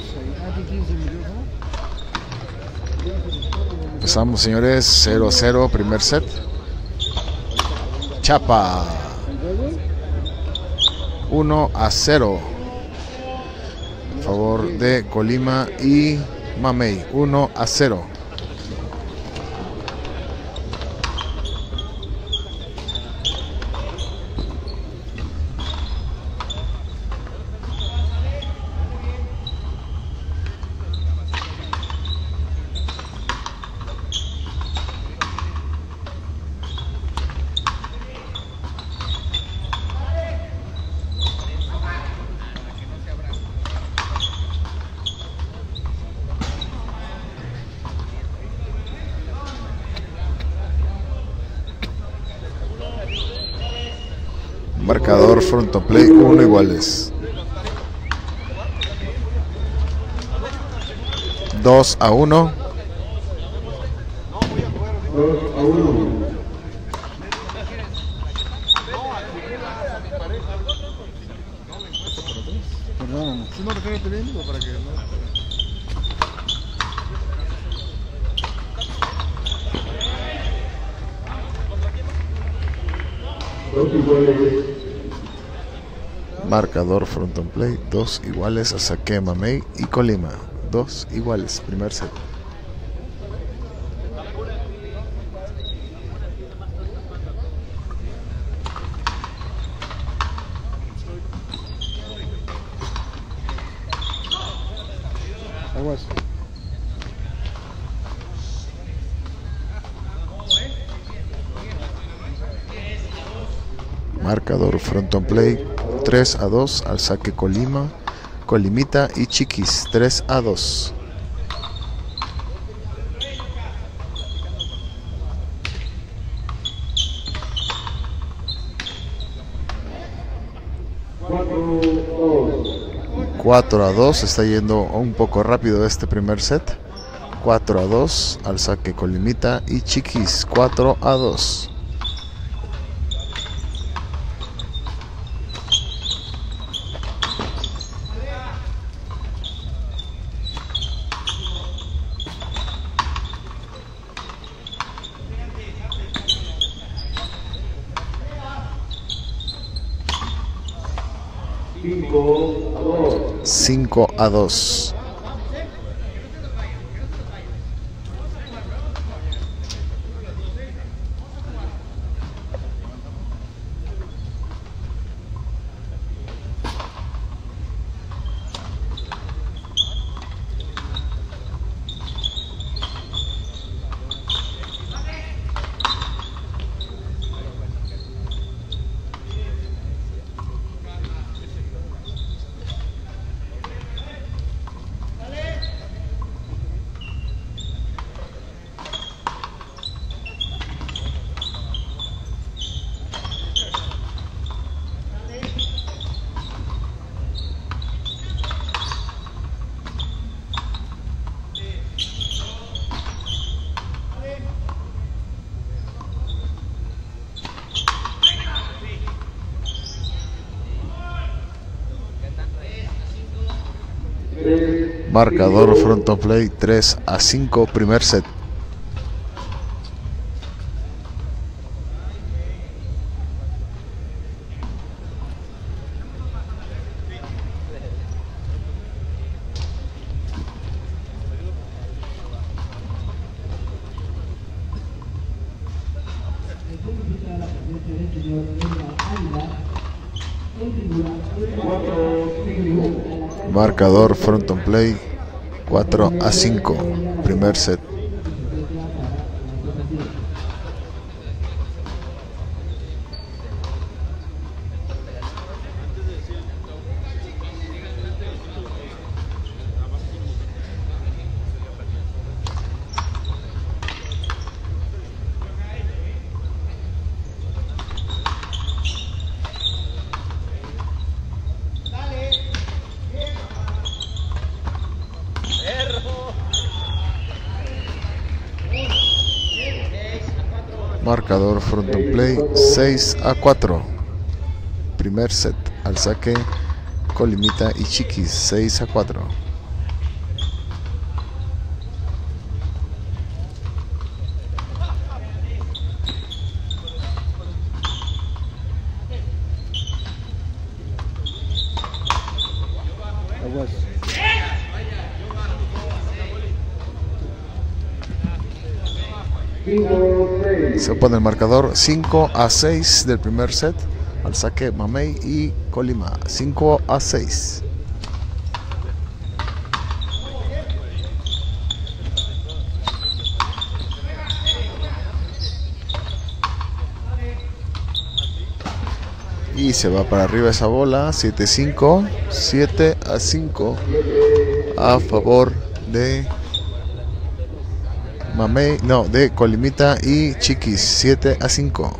Empezamos, señores. 0-0, primer set. Chapa. 1-0. A favor de Colima y Mamey. 1-0. Marcador front on play 1 iguales. 2-1. Perdóname. Si no te quedas pidiendo para que no. Marcador front on play 2 iguales a saque Mamey y Colima. 2 iguales, primer set. Aguas. Marcador front on play 3-2 al saque Colima, Colimita y Chiquis. 3-2. Cuatro a 2, está yendo un poco rápido este primer set. 4-2 al saque Colimita y Chiquis. 4-2. Cinco a 2. Marcador front on play 3-5, primer set. Marcador front on play 4-5, primer set. Marcador front on play 6-4. Primer set al saque Colimita y Chiquis. 6-4. Se pone el marcador 5-6 del primer set al saque Mamey y Colima. 5-6. Y se va para arriba esa bola. 7-5. 7-5 a favor de Mamey, no, de Colimita y Chiquis. 7-5.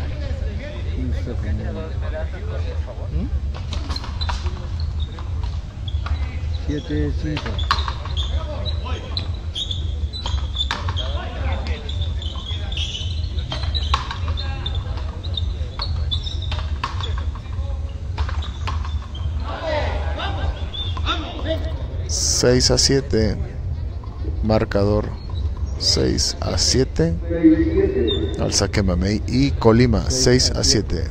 7-5. Seis a 7. Marcador 6-7 al saque Mamey y Colima. 6-7.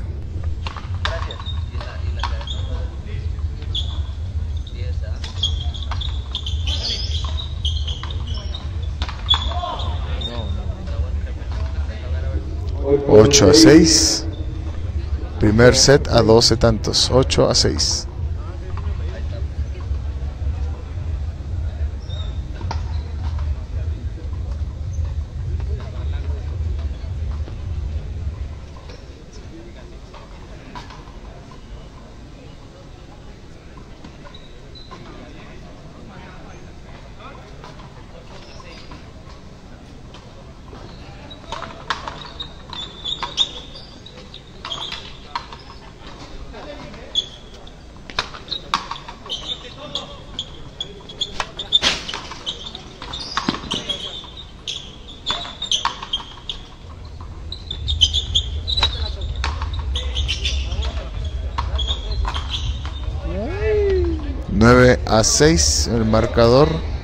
Ocho a 6. Primer set a 12 tantos. 8-6. Nueve a 6 el marcador.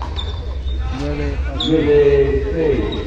9-6.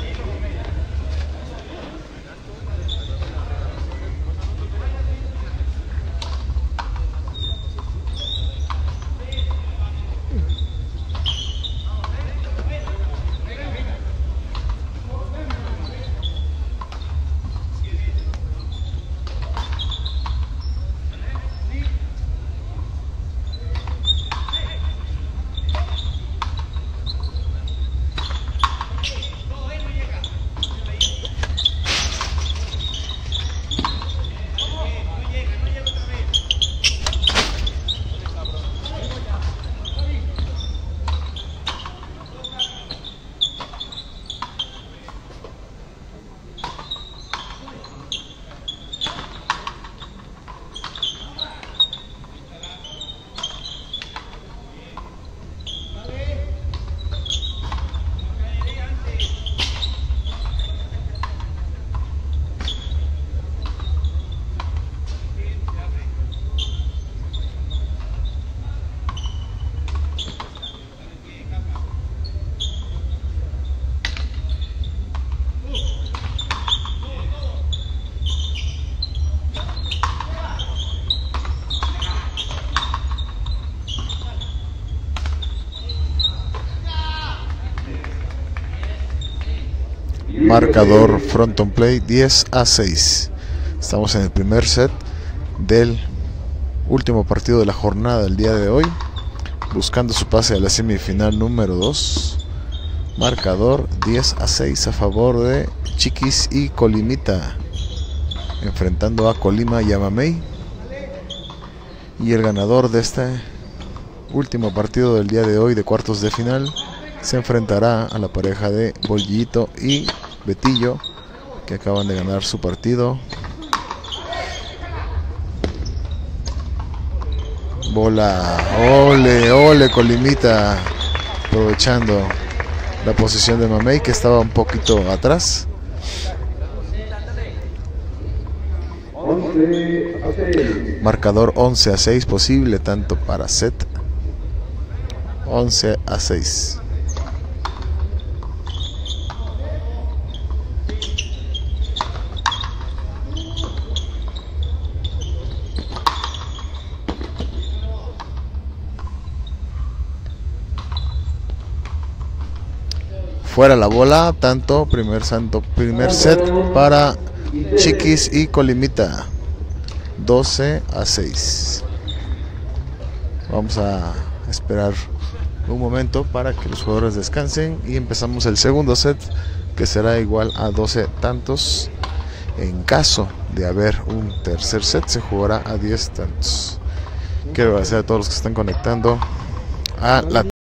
Marcador Fronton Play 10-6. Estamos en el primer set del último partido de la jornada del día de hoy, buscando su pase a la semifinal número 2. Marcador 10-6 a favor de Chiquis y Colimita, enfrentando a Colima y a Mamey. Y el ganador de este último partido del día de hoy de cuartos de final se enfrentará a la pareja de Bollito y Betillo, que acaban de ganar su partido. Bola, ole, ole Colimita, aprovechando la posición de Mamey, que estaba un poquito atrás. 11-6. Marcador 11-6, posible tanto para set. 11-6. Fuera la bola, tanto primer set para Chiquis y Colimita. 12-6. Vamos a esperar un momento para que los jugadores descansen y empezamos el segundo set, que será igual a 12 tantos. En caso de haber un tercer set, se jugará a 10 tantos. Quiero agradecer a todos los que están conectando a la